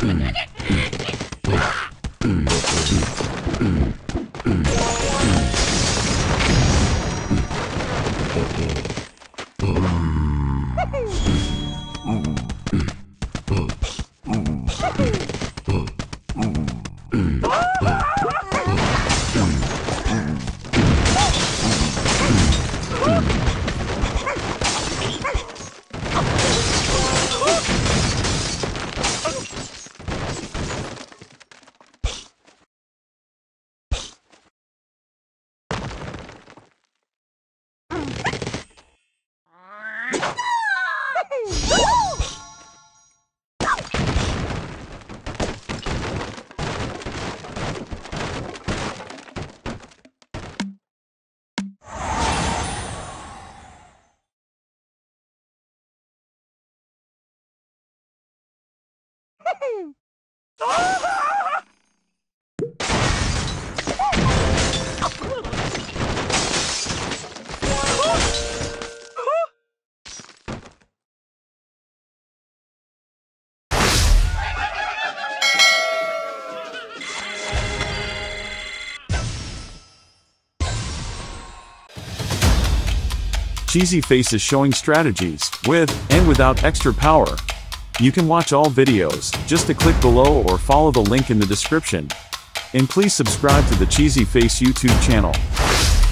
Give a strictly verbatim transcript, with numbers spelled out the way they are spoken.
CheesyFace is showing strategies, with, and without extra power. You can watch all videos, just to click below or follow the link in the description. And please subscribe to the CheesyFace YouTube channel.